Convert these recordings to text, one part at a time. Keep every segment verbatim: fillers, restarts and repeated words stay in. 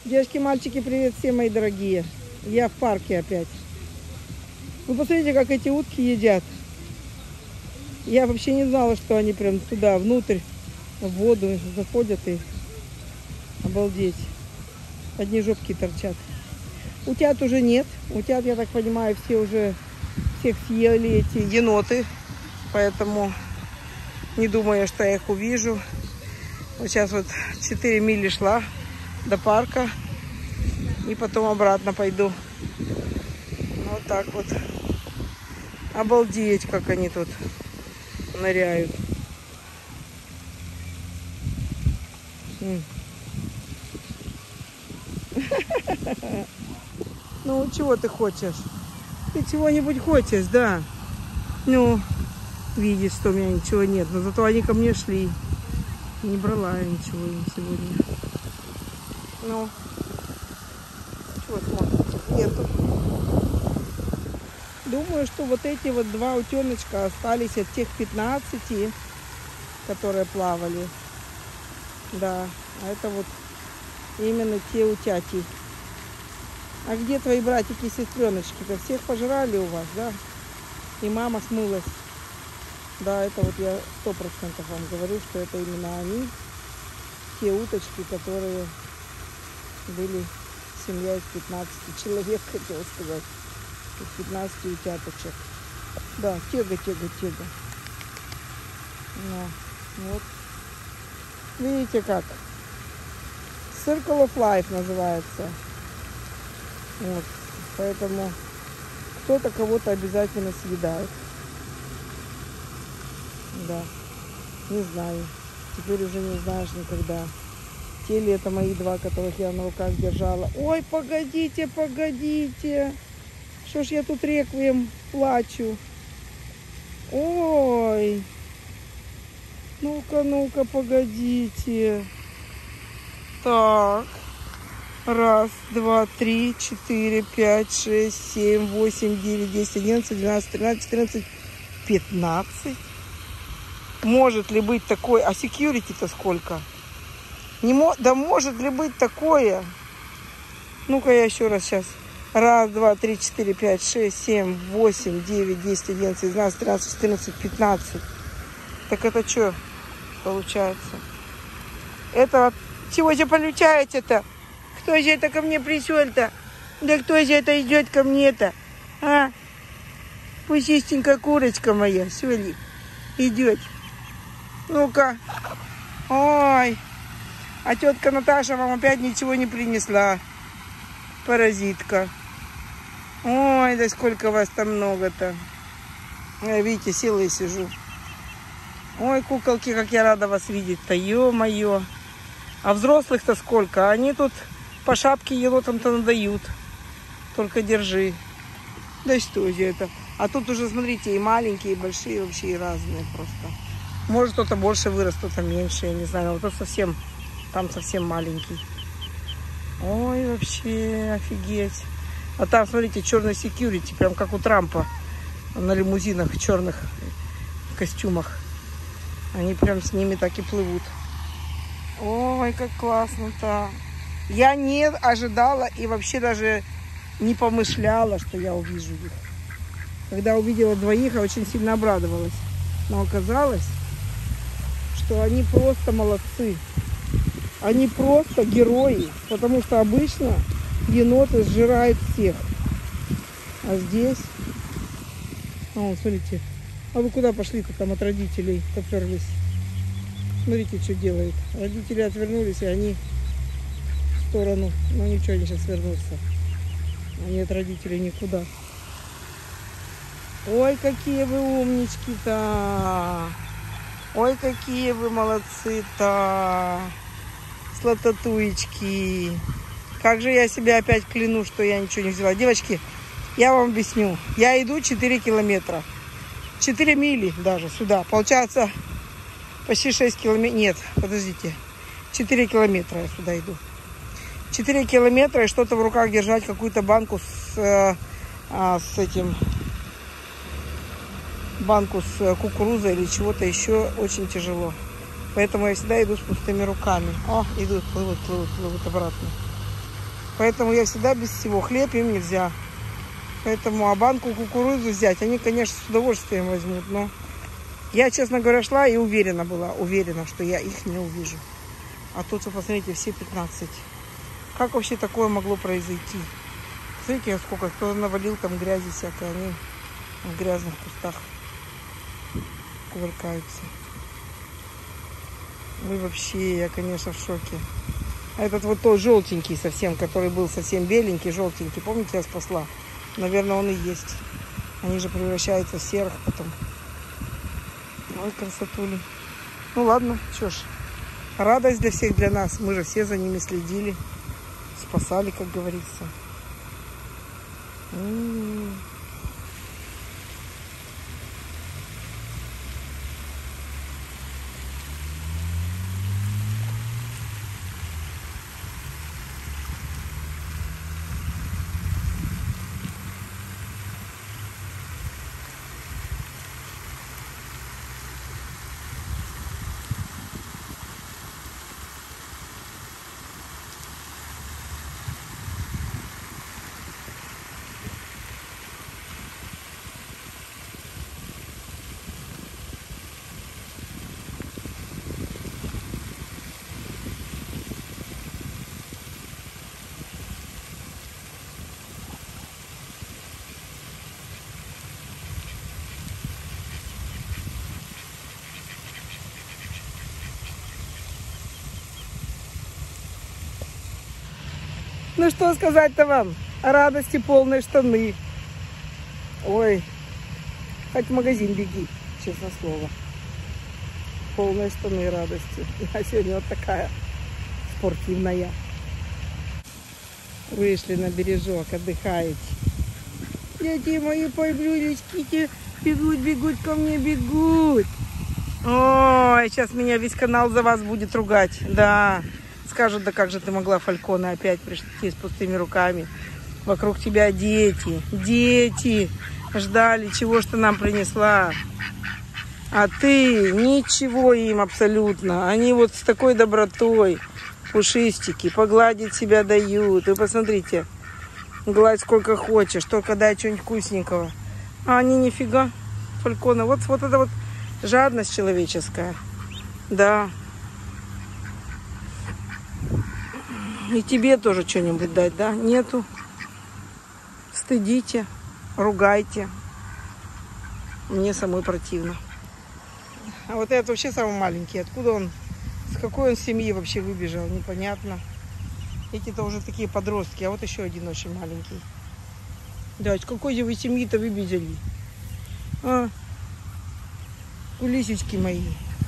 Девочки, мальчики, привет всем, мои дорогие. Я в парке опять. Вы посмотрите, как эти утки едят. Я вообще не знала, что они прям туда, внутрь, в воду заходят и обалдеть. Одни жопки торчат. Утят уже нет. Утят, я так понимаю, все уже, всех съели эти еноты. Поэтому не думаю, что я их увижу. Вот сейчас вот четыре мили шла до парка. И потом обратно пойду. Вот так вот. Обалдеть, как они тут ныряют. Ну, чего ты хочешь? Ты чего-нибудь хочешь, да? Ну, видишь, что у меня ничего нет. Но зато они ко мне шли. Не брала я ничего сегодня. Ну, чего смотрите? Нету. Думаю, что вот эти вот два утеночка остались от тех пятнадцати, которые плавали. Да, а это вот именно те утяти. А где твои братики и сестреночки-то? Всех пожрали у вас, да? И мама смылась. Да, это вот я сто процентов вам говорю, что это именно они. Те уточки, которые были семья из пятнадцати человек, хотела сказать. Из пятнадцати утяточек. Да, тега, тега, тега. Ну, вот. Видите как? Circle of Life называется. Вот. Поэтому кто-то кого-то обязательно съедает. Да. Не знаю. Теперь уже не знаешь никогда. Те ли это мои два, которых я на руках держала. Ой, погодите, погодите. Что ж я тут реквием плачу? Ой. Ну-ка, ну-ка, погодите. Так. Раз, два, три, четыре, пять, шесть, семь, восемь, девять, десять, одиннадцать, двенадцать, тринадцать, четырнадцать, пятнадцать. Может ли быть такое? А security-то сколько? Не мо... Да может ли быть такое? Ну-ка я еще раз сейчас. Раз, два, три, четыре, пять, шесть, семь, восемь, девять, десять, одиннадцать, двенадцать, тринадцать, четырнадцать, пятнадцать. Так это что получается? Это чего же получается-то? Кто же это ко мне пришел-то? Да кто же это идет ко мне-то? А? Пушистенькая курочка моя, все ли? Идет. Ну-ка. Ой. А тетка Наташа вам опять ничего не принесла. Паразитка. Ой, да сколько вас там много-то. Я, видите, села и сижу. Ой, куколки, как я рада вас видеть-то. Ё-моё. А взрослых-то сколько? Они тут по шапке енотам-то надают. Только держи. Да что же это? А тут уже, смотрите, и маленькие, и большие, вообще и разные просто. Может, кто-то больше вырос, кто-то меньше, я не знаю. Но вот совсем, там совсем маленький. Ой, вообще, офигеть. А там, смотрите, черный секьюрити, прям как у Трампа на лимузинах, в черных костюмах. Они прям с ними так и плывут. Ой, как классно-то. Я не ожидала и вообще даже не помышляла, что я увижу их. Когда увидела двоих, я очень сильно обрадовалась. Но оказалось, что они просто молодцы. Они просто герои. Потому что обычно еноты сжирают всех. А здесь... О, смотрите. А вы куда пошли-то там от родителей? Поперлись. Смотрите, что делает. Родители отвернулись, и они в сторону. Ну ничего, они сейчас вернутся. Они от родителей никуда. Ой, какие вы умнички-то. Ой, какие вы молодцы-то. Слататуечки. Как же я себя опять кляну, что я ничего не взяла. Девочки, я вам объясню. Я иду четыре километра. четыре мили даже сюда. Получается почти шесть километров. Нет, подождите. четыре километра я сюда иду. четыре километра и что-то в руках держать, какую-то банку с, э, с этим... банку с кукурузой или чего-то еще очень тяжело. Поэтому я всегда иду с пустыми руками. О, идут, плывут, плывут, плывут обратно. Поэтому я всегда без всего. Хлеб им нельзя. Поэтому, а банку кукурузы взять, они, конечно, с удовольствием возьмут. Но я, честно говоря, шла и уверена была, уверена, что я их не увижу. А тут, вы посмотрите, все пятнадцать. Как вообще такое могло произойти? Смотрите, сколько кто навалил там грязи всякой. Они в грязных кустах кувыркаются. Мы вообще, я, конечно, в шоке. А этот вот тот желтенький совсем, который был совсем беленький, желтенький. Помните, я спасла? Наверное, он и есть. Они же превращаются в серых потом. Ой, красотули. Ну ладно, что ж. Радость для всех, для нас. Мы же все за ними следили. Спасали, как говорится. М-м-м. Ну что сказать-то вам? Радости полные штаны. Ой, хоть в магазин беги, честное слово. Полные штаны радости. А сегодня вот такая спортивная. Вышли на бережок, отдыхаете. Дети мои поблюдечки, бегут, бегут ко мне, бегут. Ой, сейчас меня весь канал за вас будет ругать. Да. Скажут, да как же ты могла, Фалькона, опять прийти с пустыми руками. Вокруг тебя дети, дети ждали, чего ж ты нам принесла. А ты ничего им абсолютно. Они вот с такой добротой, пушистики, погладить себя дают. Вы посмотрите, гладь сколько хочешь, только дай что-нибудь вкусненького. А они нифига, Фалькона. Вот, вот это вот жадность человеческая. Да. И тебе тоже что-нибудь дать, да? Нету. Стыдите, ругайте. Мне самой противно. А вот этот вообще самый маленький. Откуда он, с какой он семьи вообще выбежал, непонятно. Эти-то уже такие подростки, а вот еще один очень маленький. Да, с какой же вы семьи-то выбежали? А? Кулисечки мои.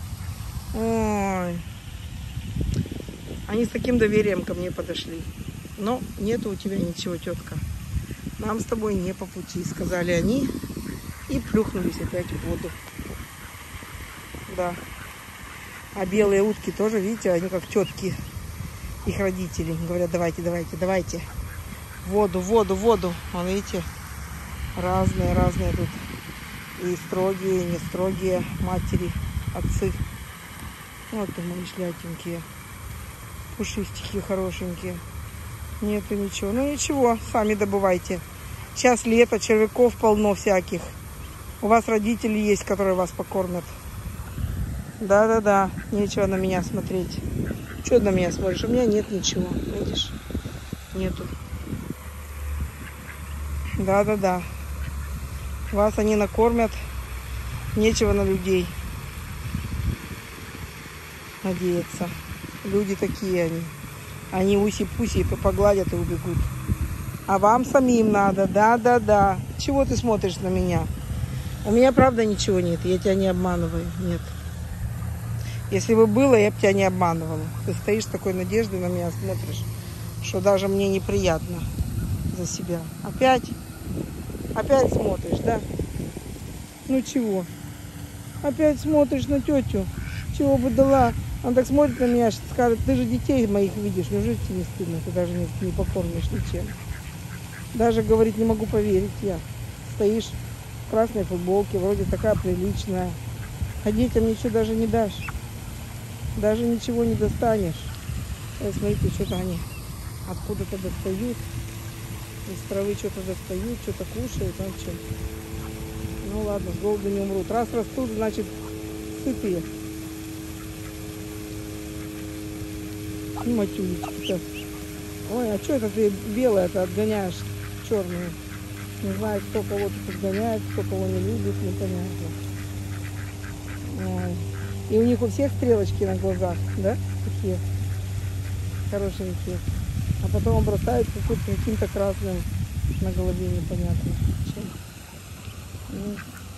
Ой. Они с таким доверием ко мне подошли. Но нету у тебя ничего, тетка. Нам с тобой не по пути, сказали они. И плюхнулись опять в воду. Да. А белые утки тоже, видите, они как тетки их родителей. Говорят, давайте, давайте, давайте. Воду, воду, воду. Вон, видите, разные, разные тут. И строгие, и не строгие матери, отцы. Вот и мои шлятенькие. Пушистики хорошенькие. Нету ничего. Ну ничего, сами добывайте. Сейчас лето, червяков полно всяких. У вас родители есть, которые вас покормят. Да-да-да, нечего на меня смотреть. Что на меня смотришь? У меня нет ничего, видишь? Нету. Да-да-да. Вас они накормят. Нечего на людей надеяться. Люди такие они. Они уси-пуси погладят и убегут. А вам самим надо. Да-да-да. Чего ты смотришь на меня? У меня, правда, ничего нет. Я тебя не обманываю. Нет. Если бы было, я бы тебя не обманывала. Ты стоишь с такой надеждой на меня, смотришь, что даже мне неприятно за себя. Опять? Опять смотришь, да? Ну чего? Опять смотришь на тетю. Чего бы дала? Она так смотрит на меня, скажет, ты же детей моих видишь, неужели тебе не стыдно? Ты даже не, не покормишь ничем. Даже, говорит, не могу поверить я. Стоишь в красной футболке, вроде такая приличная. А детям ничего даже не дашь. Даже ничего не достанешь. Вот смотрите, что-то они откуда-то достают. Из травы что-то достают, что-то кушают. В общем. Ну ладно, с голоду не умрут. Раз растут, значит сытые. Ну, матюлечки-то. Ой, а что это ты белое-то отгоняешь черную? Не знаю, кто кого тут отгоняет, кто кого не любит, непонятно. Ой. И у них у всех стрелочки на глазах, да? Такие хорошенькие. А потом бросают каким-то красным на голове, непонятно чем. Ну.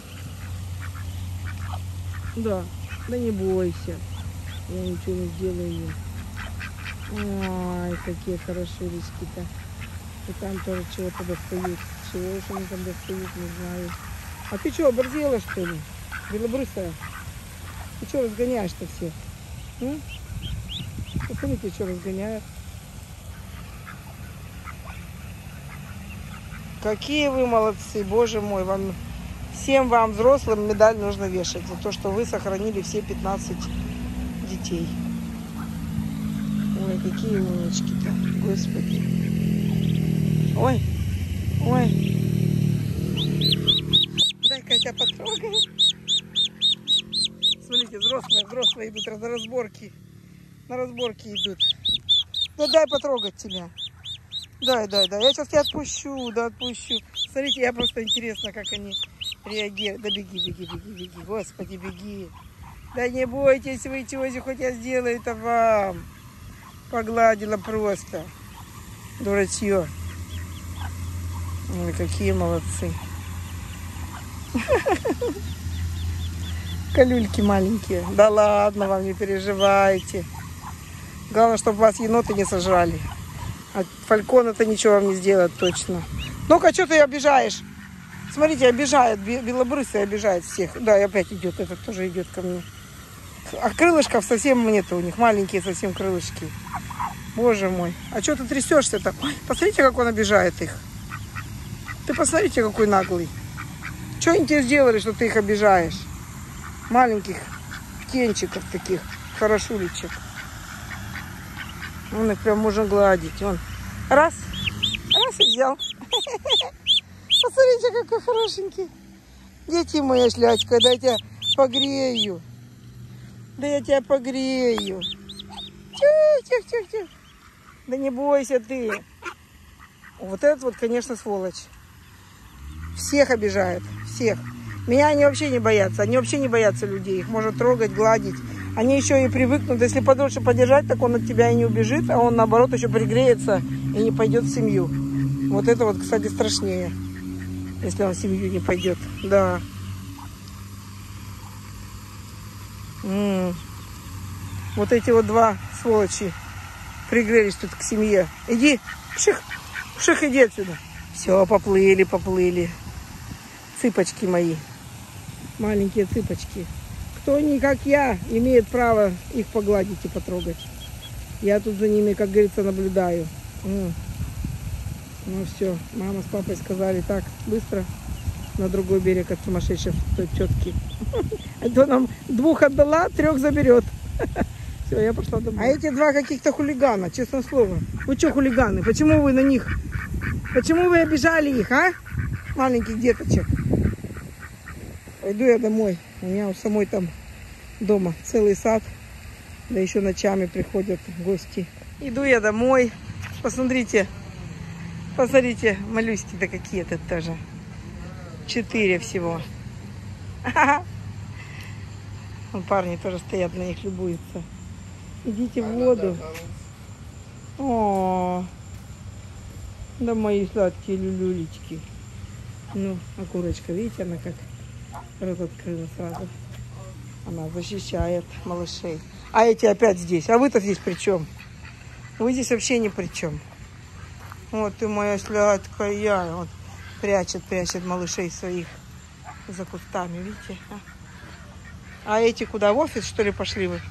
Да, да не бойся. Я ничего не сделаю им. Ой, какие хорошулечки-то. И там тоже чего-то достают. Чего уж они там достают, не знаю. А ты что, оборзела, что ли? Белобрысая? Ты что разгоняешь-то всех? М? Посмотрите, что разгоняют. Какие вы молодцы, боже мой. Вам, всем вам, взрослым, медаль нужно вешать за то, что вы сохранили все пятнадцать детей. Ой, какие умнички-то, господи. Ой, ой. Дай-ка я тебя потрогаю. Смотрите, взрослые, взрослые идут на разборки. На разборки идут. Ну дай потрогать тебя. Дай, дай, дай. Я сейчас тебя отпущу, да, отпущу. Смотрите, я просто интересно, как они реагируют. Да беги, беги, беги, беги. Господи, беги. Да не бойтесь вы, чего хоть я сделаю это вам. Погладила просто. Дурачье. Ой, какие молодцы. Колюльки маленькие. Да ладно вам, не переживайте. Главное, чтобы вас еноты не сожрали. А фалькон это ничего вам не сделает точно. Ну-ка, что ты обижаешь? Смотрите, обижает. Белобрысый обижает всех. Да, и опять идет. Этот тоже идет ко мне. А крылышков совсем нет у них. Маленькие совсем крылышки. Боже мой. А что ты трясешься-то? Посмотрите, как он обижает их. Ты посмотрите, какой наглый. Что они тебе сделали, что ты их обижаешь? Маленьких птенчиков таких. Хорошулечек. Он их прям можно гладить. Он раз, раз и взял. Посмотрите, какой хорошенький. Дети моя шлячка, да я тебя погрею. Да я тебя погрею. Тих, тих, тих, тих. Да не бойся ты. Вот этот вот, конечно, сволочь. Всех обижает. Всех. Меня они вообще не боятся. Они вообще не боятся людей. Их можно трогать, гладить. Они еще и привыкнут. Если подольше подержать, так он от тебя и не убежит. А он, наоборот, еще пригреется и не пойдет в семью. Вот это вот, кстати, страшнее. Если он в семью не пойдет. Да. М-м. Вот эти вот два сволочи пригрелись тут к семье. Иди, пших, пших, иди отсюда. Все, поплыли, поплыли. Цыпочки мои. Маленькие цыпочки. Кто не как я, имеет право их погладить и потрогать. Я тут за ними, как говорится, наблюдаю. М. Ну все, мама с папой сказали так, быстро на другой берег от сумасшедшей тетки. А то нам двух отдала, трех заберет. Все, я пошла домой. А эти два каких-то хулигана, честное слово. Вы что, хулиганы? Почему вы на них? Почему вы обижали их, а? Маленьких деточек. Пойду я домой. У меня у самой там дома целый сад. Да еще ночами приходят гости. Иду я домой. Посмотрите. Посмотрите, малюськи-то какие-то тоже. Четыре всего. Вон парни тоже стоят, на них любуются. Идите в воду. О, да мои сладкие люлюлечки. Ну, а курочка, видите, она как рот открыла сразу. Она защищает малышей. А эти опять здесь. А вы-то здесь при чем? Вы здесь вообще ни при чем. Вот ты моя сладкая. Вот прячет, прячет малышей своих за кустами, видите? А, а эти куда? В офис, что ли, пошли вы?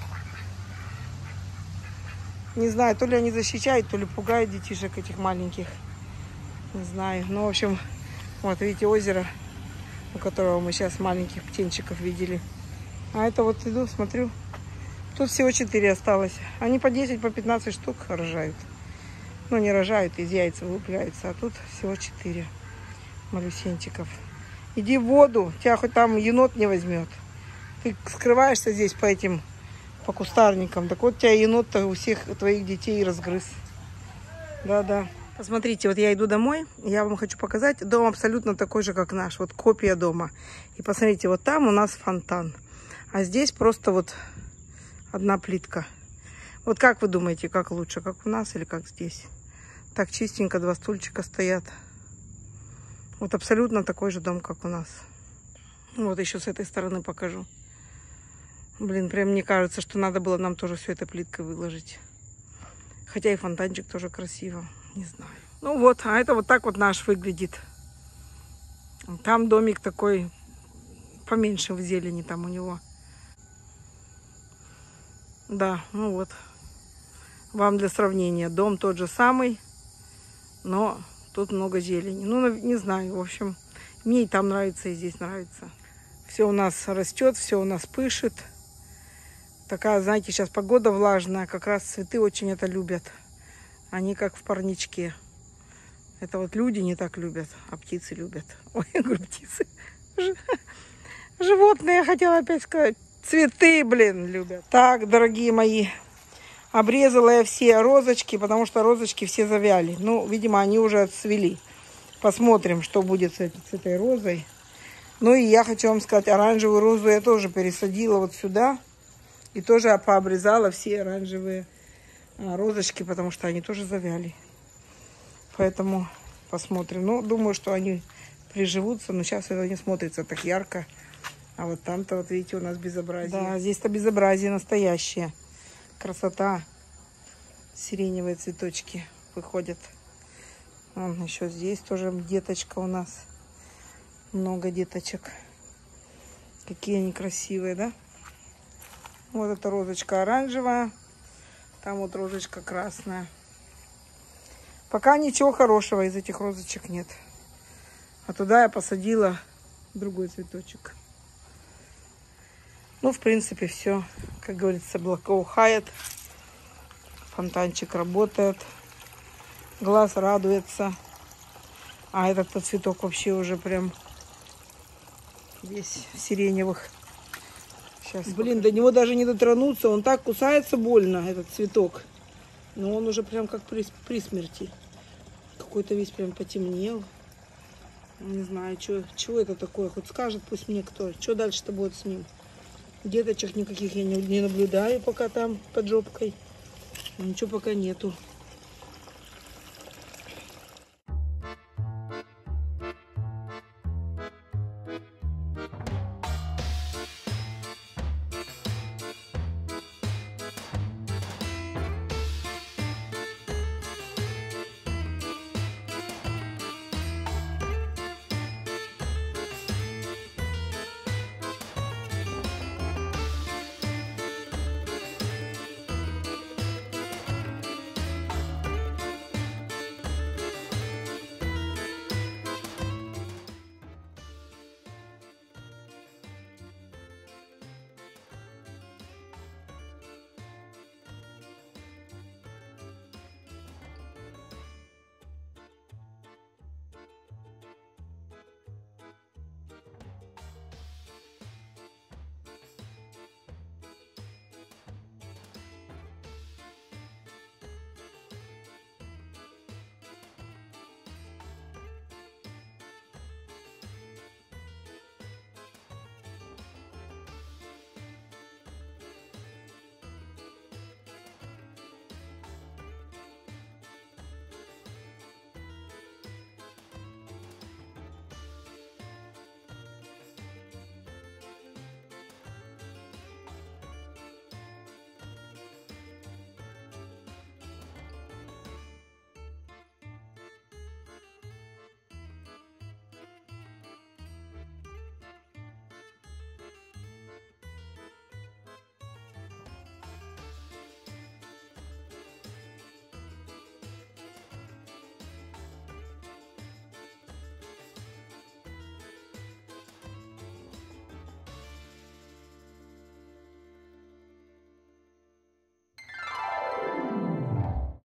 Не знаю, то ли они защищают, то ли пугают детишек этих маленьких. Не знаю. Ну, в общем, вот видите озеро, у которого мы сейчас маленьких птенчиков видели. А это вот иду, смотрю. Тут всего четыре осталось. Они по десять, по пятнадцать штук рожают. Ну, не рожают, из яйца вылупляются. А тут всего четыре малюсенчиков. Иди в воду, тебя хоть там енот не возьмет. Ты скрываешься здесь по этим, по кустарникам. Так вот тебя енот-то у всех твоих детей разгрыз. Да-да. Посмотрите, вот я иду домой, я вам хочу показать. Дом абсолютно такой же, как наш. Вот копия дома. И посмотрите, вот там у нас фонтан. А здесь просто вот одна плитка. Вот как вы думаете, как лучше, как у нас или как здесь? Так чистенько, два стульчика стоят. Вот абсолютно такой же дом, как у нас. Вот еще с этой стороны покажу. Блин, прям мне кажется, что надо было нам тоже все это плиткой выложить. Хотя и фонтанчик тоже красиво. Не знаю. Ну вот, а это вот так вот наш выглядит. Там домик такой поменьше в зелени там у него. Да, ну вот. Вам для сравнения. Дом тот же самый, но тут много зелени. Ну, не знаю, в общем, мне и там нравится, и здесь нравится. Все у нас растет, все у нас пышет. Такая, знаете, сейчас погода влажная, как раз цветы очень это любят. Они как в парничке. Это вот люди не так любят, а птицы любят. Ой, я говорю, птицы. Животные, я хотела опять сказать. Цветы, блин, любят. Так, дорогие мои, обрезала я все розочки, потому что розочки все завяли. Ну, видимо, они уже отцвели. Посмотрим, что будет с этой, с этой розой. Ну, и я хочу вам сказать, оранжевую розу я тоже пересадила вот сюда. И тоже пообрезала все оранжевые а, розочки, потому что они тоже завяли. Поэтому посмотрим. Ну, думаю, что они приживутся, но сейчас это не смотрится так ярко. А вот там-то, вот видите, у нас безобразие. Да, здесь-то безобразие настоящее. Красота. Сиреневые цветочки выходят. Вон еще здесь тоже деточка у нас. Много деточек. Какие они красивые, да? Вот эта розочка оранжевая. Там вот розочка красная. Пока ничего хорошего из этих розочек нет. А туда я посадила другой цветочек. Ну, в принципе, все, как говорится, благоухает. Фонтанчик работает. Глаз радуется. А этот цветок вообще уже прям весь в сиреневых. Сейчас, блин, покажу. До него даже не дотронуться. Он так кусается больно, этот цветок. Но он уже прям как при, при смерти. Какой-то весь прям потемнел. Не знаю, что, чего это такое. Хоть скажет пусть мне кто. Что дальше-то будет с ним? Деточек никаких я не, не наблюдаю пока там под жопкой. Ничего пока нету.